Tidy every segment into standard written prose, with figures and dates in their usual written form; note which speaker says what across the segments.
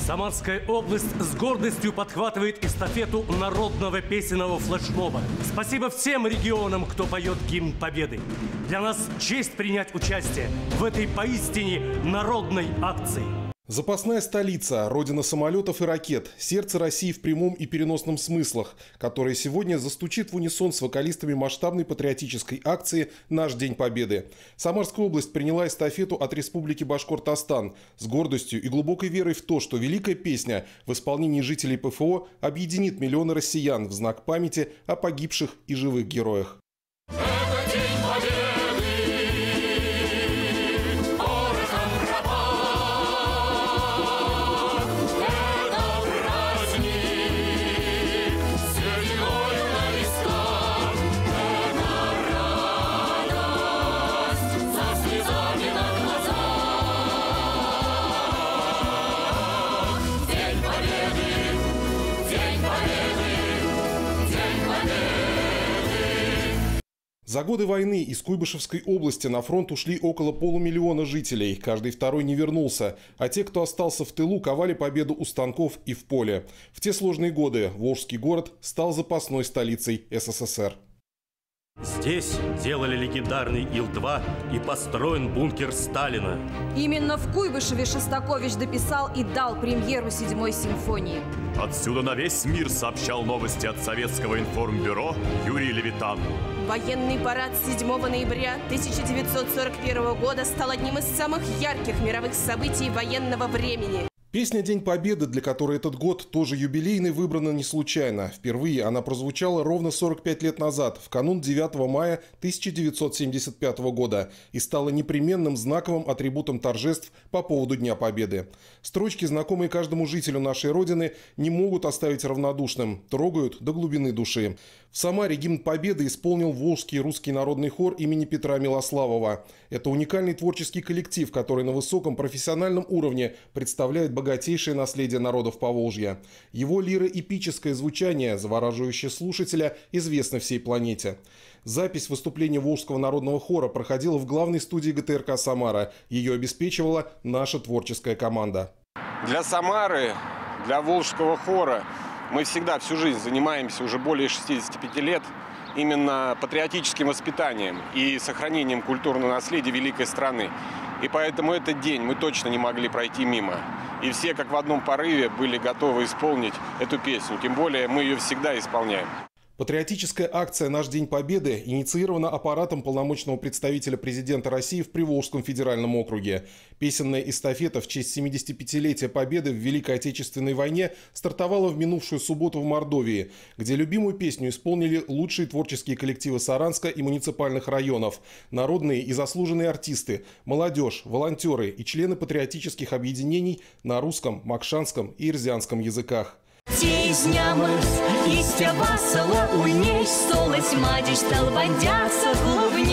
Speaker 1: Самарская область с гордостью подхватывает эстафету народного песенного флешмоба. Спасибо всем регионам, кто поет гимн Победы. Для нас честь принять участие в этой поистине народной акции.
Speaker 2: Запасная столица, родина самолетов и ракет, сердце России в прямом и переносном смыслах, которое сегодня застучит в унисон с вокалистами масштабной патриотической акции «Наш День Победы». Самарская область приняла эстафету от Республики Башкортостан с гордостью и глубокой верой в то, что великая песня в исполнении жителей ПФО объединит миллионы россиян в знак памяти о погибших и живых героях. За годы войны из Куйбышевской области на фронт ушли около полумиллиона жителей. Каждый второй не вернулся. А те, кто остался в тылу, ковали победу у станков и в поле. В те сложные годы Волжский город стал запасной столицей СССР.
Speaker 1: Здесь делали легендарный Ил-2 и построен бункер Сталина.
Speaker 3: Именно в Куйбышеве Шостакович дописал и дал премьеру 7-й симфонии.
Speaker 4: Отсюда на весь мир сообщал новости от Советского информбюро Юрий Левитан.
Speaker 5: Военный парад 7 ноября 1941 года стал одним из самых ярких мировых событий военного времени.
Speaker 2: Песня «День Победы», для которой этот год тоже юбилейный, выбрана не случайно. Впервые она прозвучала ровно 45 лет назад, в канун 9 мая 1975 года, и стала непременным знаковым атрибутом торжеств по поводу Дня Победы. Строчки, знакомые каждому жителю нашей Родины, не могут оставить равнодушным, трогают до глубины души. В Самаре гимн Победы исполнил Волжский русский народный хор имени Петра Милославова. Это уникальный творческий коллектив, который на высоком профессиональном уровне представляет богатейшее наследие народов Поволжья. Его лиро-эпическое звучание, завораживающее слушателя, известно всей планете. Запись выступления Волжского народного хора проходила в главной студии ГТРК «Самара». Ее обеспечивала наша творческая команда.
Speaker 6: Для Самары, для Волжского хора мы всегда всю жизнь занимаемся, уже более 65 лет, именно патриотическим воспитанием и сохранением культурного наследия великой страны. И поэтому этот день мы точно не могли пройти мимо. И все, как в одном порыве, были готовы исполнить эту песню. Тем более мы ее всегда исполняем.
Speaker 2: Патриотическая акция «Наш День Победы» инициирована аппаратом полномочного представителя президента России в Приволжском федеральном округе. Песенная эстафета в честь 75-летия Победы в Великой Отечественной войне стартовала в минувшую субботу в Мордовии, где любимую песню исполнили лучшие творческие коллективы Саранска и муниципальных районов, народные и заслуженные артисты, молодежь, волонтеры и члены патриотических объединений на русском, макшанском и ирзианском языках.
Speaker 7: Тизнямыз, истя басыла уйнеш, солось мадиш стал бандяса клубнец.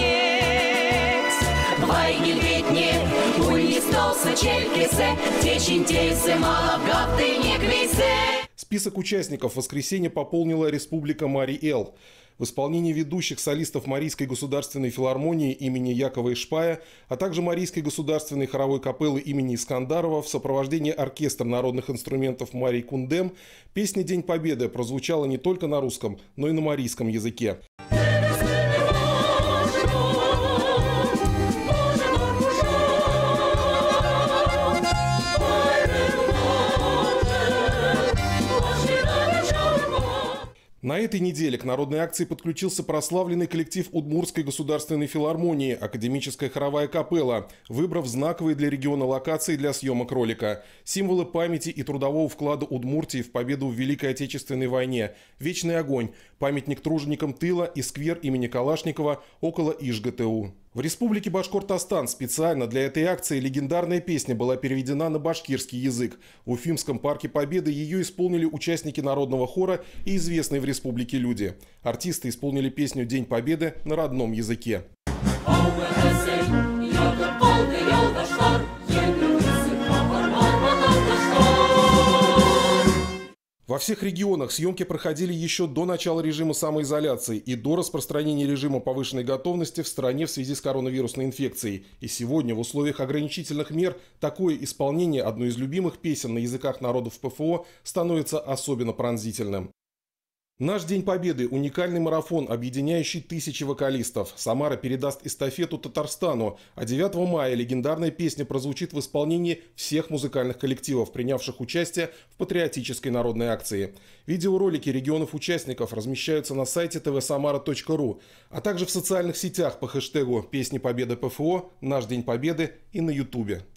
Speaker 7: Вайгель ветне, уйни столса челькесе, течинтейсе мало гавты не квисе.
Speaker 2: Список участников в воскресенье пополнила Республика Мари-Эл. В исполнении ведущих солистов Марийской государственной филармонии имени Якова Ишпая, а также Марийской государственной хоровой капеллы имени Искандарова в сопровождении оркестра народных инструментов Марий Кундем песня «День Победы» прозвучала не только на русском, но и на марийском языке. На этой неделе к народной акции подключился прославленный коллектив Удмуртской государственной филармонии «Академическая хоровая капелла», выбрав знаковые для региона локации для съемок ролика. Символы памяти и трудового вклада Удмуртии в победу в Великой Отечественной войне, «Вечный огонь», памятник труженикам тыла и сквер имени Калашникова около ИЖ-ГТУ. В Республике Башкортостан специально для этой акции легендарная песня была переведена на башкирский язык. В Уфимском парке Победы ее исполнили участники народного хора и известные в республике люди. Артисты исполнили песню «День Победы» на родном языке. В Во всех регионах съемки проходили еще до начала режима самоизоляции и до распространения режима повышенной готовности в стране в связи с коронавирусной инфекцией. И сегодня в условиях ограничительных мер такое исполнение одной из любимых песен на языках народов ПФО становится особенно пронзительным. Наш День Победы – уникальный марафон, объединяющий тысячи вокалистов. Самара передаст эстафету Татарстану, а 9 мая легендарная песня прозвучит в исполнении всех музыкальных коллективов, принявших участие в патриотической народной акции. Видеоролики регионов-участников размещаются на сайте tvsamara.ru, а также в социальных сетях по хэштегу «Песни Победы ПФО», «Наш День Победы» и на Ютубе.